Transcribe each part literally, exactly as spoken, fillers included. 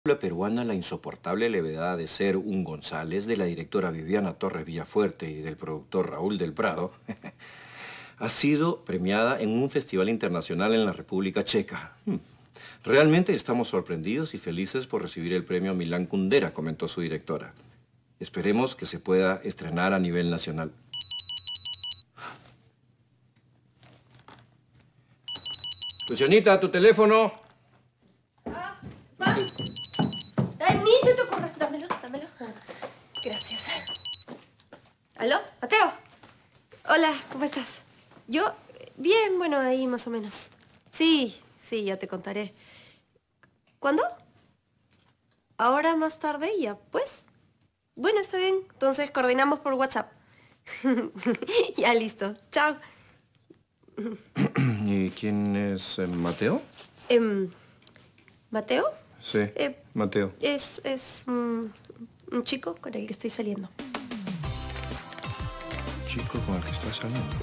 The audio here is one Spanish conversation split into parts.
La peruana, la insoportable levedad de ser un González, de la directora Viviana Torres Villafuerte y del productor Raúl del Prado, ha sido premiada en un festival internacional en la República Checa. Hmm. Realmente estamos sorprendidos y felices por recibir el premio Milán Kundera, comentó su directora. Esperemos que se pueda estrenar a nivel nacional. Lucianita, tu teléfono. Ah, va. Ay, ni se te ocurre. Dámelo, dámelo. Gracias. ¿Aló? ¿Mateo? Hola, ¿cómo estás? Yo, bien, bueno, ahí más o menos. Sí, sí, ya te contaré. ¿Cuándo? ¿Ahora más tarde? Ya, pues. Bueno, está bien. Entonces coordinamos por WhatsApp. Ya, listo. Chao. ¿Y quién es eh, Mateo? Eh, ¿Mateo? Sí, Eh, Mateo. Es, es un, un chico con el que estoy saliendo. Chico con el que estoy saliendo.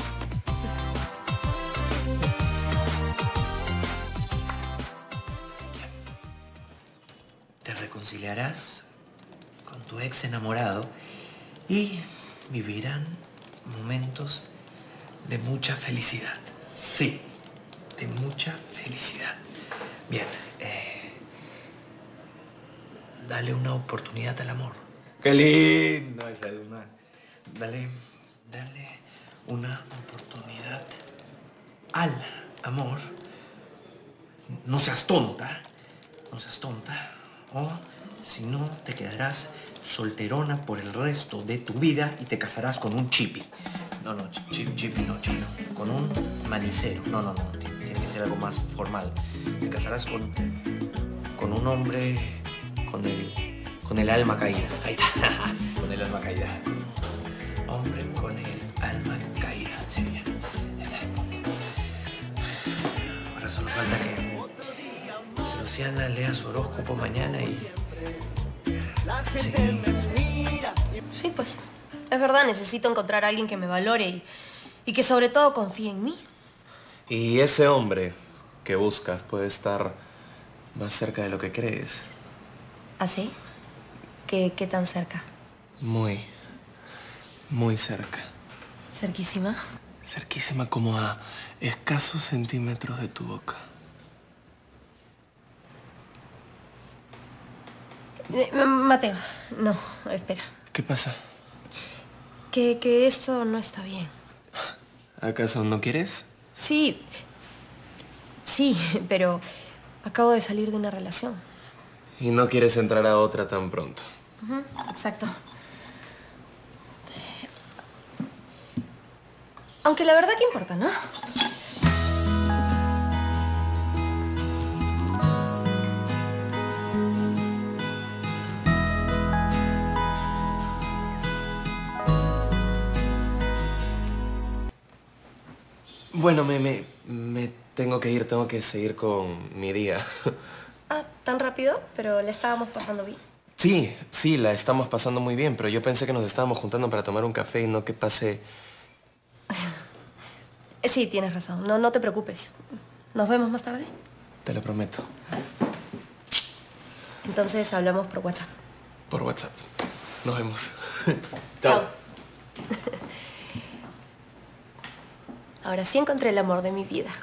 Te reconciliarás con tu ex enamorado y vivirán momentos de mucha felicidad. Sí, de mucha felicidad. Bien, eh, dale una oportunidad al amor. ¡Qué lindo esa es una! Dale, dale una oportunidad al amor. No seas tonta, no seas tonta. O si no, te quedarás solterona por el resto de tu vida y te casarás con un chipi. No, no, chip, chipi no, chipi no. Con un manicero. No, no, no. Tiene que ser algo más formal. Te casarás con, con un hombre con el, con el alma caída. Ahí está. Con el alma caída. Hombre con el alma caída. Sí, ya. Ya está. Ahora solo falta que Luciana lea su horóscopo mañana y... Sí. Sí, pues. Es verdad, necesito encontrar a alguien que me valore y, y que sobre todo confíe en mí. Y ese hombre que buscas puede estar más cerca de lo que crees. ¿Ah, sí? ¿Qué, qué tan cerca? Muy, muy cerca. ¿Cerquísima? Cerquísima, como a escasos centímetros de tu boca. Eh, Mateo, no, espera. ¿Qué pasa? Que, que esto no está bien. ¿Acaso no quieres? Sí, sí, pero acabo de salir de una relación. Y no quieres entrar a otra tan pronto. Uh-huh, exacto. Aunque la verdad que importa, ¿no? Bueno, me, me, me tengo que ir, tengo que seguir con mi día. Ah, ¿tan rápido? Pero le estábamos pasando bien. Sí, sí, la estamos pasando muy bien, pero yo pensé que nos estábamos juntando para tomar un café y no que pase... Sí, tienes razón. No, no te preocupes. ¿Nos vemos más tarde? Te lo prometo. Entonces hablamos por WhatsApp. Por WhatsApp. Nos vemos. Chao. Ahora sí encontré el amor de mi vida.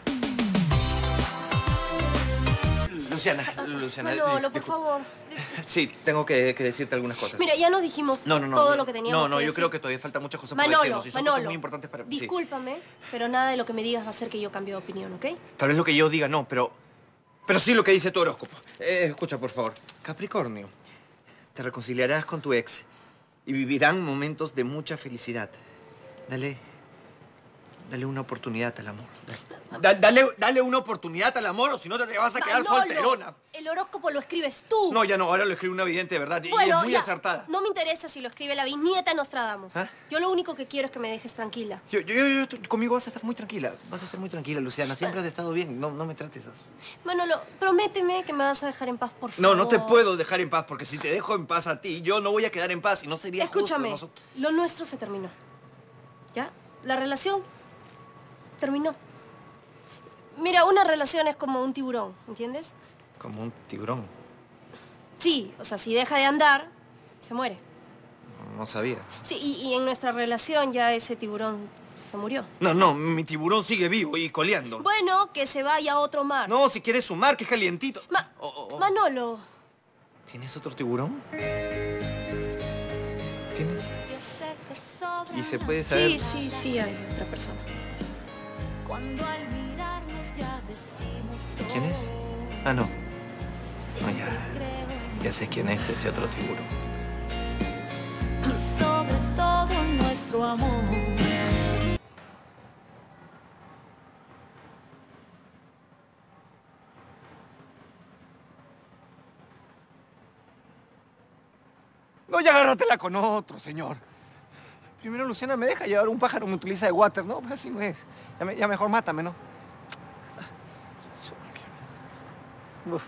Luciana, Luciana... Manolo, por favor. Sí, tengo que, que decirte algunas cosas. Mira, ya nos dijimos no, no, no, todo no, lo que teníamos No, no, que yo decir. creo que todavía falta muchas cosas Manolo, por decirnos. Y son Manolo, cosas muy importantes para... discúlpame, sí. Pero nada de lo que me digas va a hacer que yo cambie de opinión, ¿ok? Tal vez lo que yo diga no, pero... Pero sí lo que dice tu horóscopo. Eh, escucha, por favor. Capricornio, te reconciliarás con tu ex y vivirán momentos de mucha felicidad. Dale... Dale una oportunidad al amor. Da, dale, dale una oportunidad al amor o si no te vas a quedar Manolo, solterona. El horóscopo lo escribes tú. No, ya no. Ahora lo escribe una vidente de verdad y Bueno, es muy ya, acertada. No me interesa si lo escribe la bisnieta Nostradamus. ¿Ah? Yo lo único que quiero es que me dejes tranquila. Yo, yo, yo, yo, conmigo vas a estar muy tranquila. Vas a estar muy tranquila, Luciana. Siempre has estado bien. No, no me trates así. Manolo, prométeme que me vas a dejar en paz, por favor. No, no te puedo dejar en paz porque si te dejo en paz a ti, yo no voy a quedar en paz y no sería Escúchame, justo. Escúchame, lo nuestro se terminó. ¿Ya? La relación terminó. Mira, una relación es como un tiburón, ¿entiendes? Como un tiburón. Sí, o sea, si deja de andar, se muere. No sabía. Sí, y, y en nuestra relación ya ese tiburón se murió. No, no, mi tiburón sigue vivo y coleando. Bueno, que se vaya a otro mar. No, si quieres sumar, que es calientito. Ma Oh, oh, oh. Manolo. ¿Tienes otro tiburón? ¿Tienes? ¿Y se puede saber? Sí, sí, sí, hay otra persona. ¿Quién es? Ah, no. No, ya. Ya sé quién es ese otro tiburón. Y sobre todo nuestro amor. No, ya agárratela con otro, señor. Primero Luciana me deja llevar un pájaro, me utiliza de water. No, pues así no es. Ya, me, ya mejor mátame, ¿no? Uf.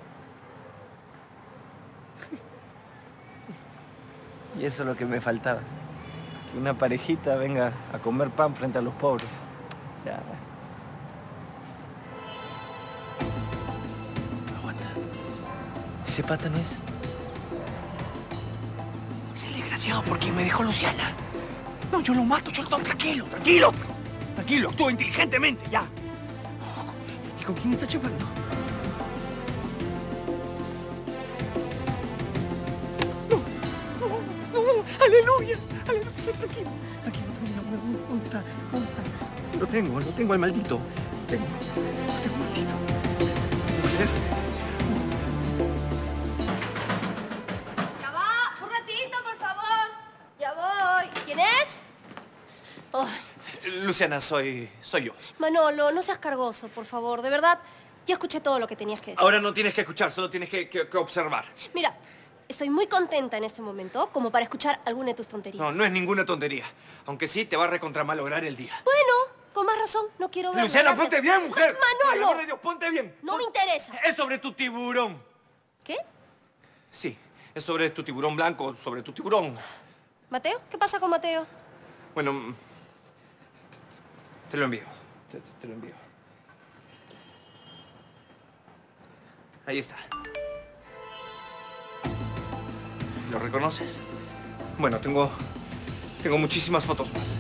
Y eso es lo que me faltaba. Que una parejita venga a comer pan frente a los pobres. Ya. Aguanta. ¿Ese pata no es? Es el desgraciado por quien me dejó Luciana. No, yo lo mato, yo lo... No, tranquilo, tranquilo. Tranquilo, actúa inteligentemente, ya. ¿Y con quién está chupando? No, no, no, aleluya, aleluya, tranquilo, tranquilo, tranquilo. ¿Dónde está? ¿Dónde está? Lo tengo, lo tengo al maldito. Lo tengo, lo tengo maldito. Mujer. Ya va, un ratito, por favor. Ya voy. ¿Quién es? Oh, Luciana, soy... soy yo. Manolo, no seas cargoso, por favor. De verdad, ya escuché todo lo que tenías que decir. Ahora no tienes que escuchar, solo tienes que, que, que observar. Mira, estoy muy contenta en este momento como para escuchar alguna de tus tonterías. No, no es ninguna tontería. Aunque sí te va a recontramalograr el día. Bueno, con más razón, no quiero ver. Luciana, ponte bien, mujer. Manolo. Por el amor de Dios, ponte bien. No Pon- me interesa. Es sobre tu tiburón. ¿Qué? Sí, es sobre tu tiburón blanco, sobre tu tiburón. ¿Mateo? ¿Qué pasa con Mateo? Bueno, mm, te lo envío. Te, te- te lo envío. Ahí está. ¿Lo reconoces? Bueno, tengo... tengo muchísimas fotos más.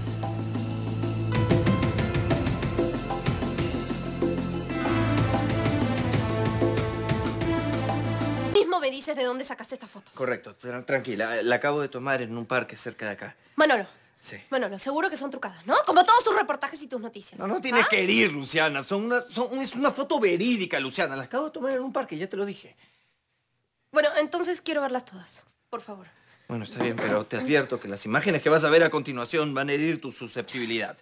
Mismo me dices de dónde sacaste estas fotos. Correcto, tra- tranquila. La acabo de tomar en un parque cerca de acá. Manolo. Sí. Manolo, seguro que son trucadas, ¿no? Como todos tus reportajes y tus noticias. No, no tienes ¿Ah? que herir, Luciana. Son una, son, es una foto verídica, Luciana. La acabo de tomar en un parque, ya te lo dije. Bueno, entonces quiero verlas todas, por favor. Bueno, está bien, pero te advierto que las imágenes que vas a ver a continuación van a herir tu susceptibilidad.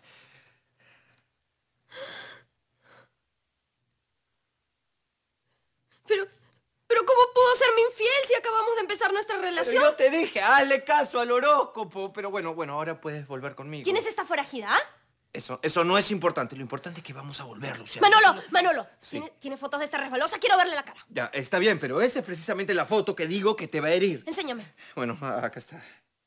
Pero, pero ¿cómo pudo serme infiel si acabamos de empezar nuestra Pero relación? yo te dije, hazle caso al horóscopo. Pero bueno, bueno, ahora puedes volver conmigo. ¿Quién es esta forajida? ¿Ah? Eso, eso no es importante. Lo importante es que vamos a volver, Luciana. Manolo, Manolo, Sí. ¿tiene, ¿tiene fotos de esta resbalosa? Quiero verle la cara. Ya, está bien, pero esa es precisamente la foto que digo que te va a herir. Enséñame. Bueno, acá está.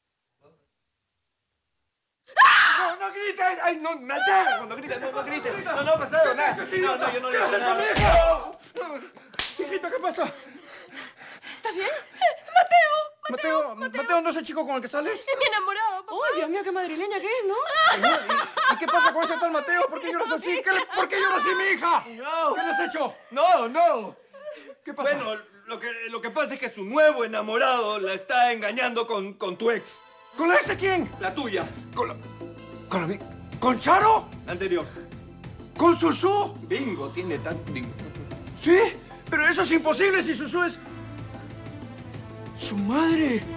No, no grites. Ay, no, me altera cuando gritas. No, no grites. No, no ha pasado nada. No, no, yo no le hago nada. Hijito, ¿qué pasó? ¿Estás bien? Mateo, Mateo, ¿no es el chico con el que sales? Es mi enamorado, papá. ¡Ay, Dios mío, qué madrileña que es, ¿no? ¿Y, y qué pasa con ese tal Mateo? ¿Por qué lloras así? ¿Qué le- ¿Por qué lloras así, mi hija? No. ¿Qué le has hecho? No, no. ¿Qué pasa? Bueno, lo que, lo que pasa es que su nuevo enamorado la está engañando con, con tu ex. ¿Con la ex de quién? La tuya. ¿Con la... ¿Con la... vi- ¿Con Charo? Anterior. ¿Con Susú? Bingo, tiene tan... bingo. ¿Sí? Pero eso es imposible si Susú es... ¡Su madre!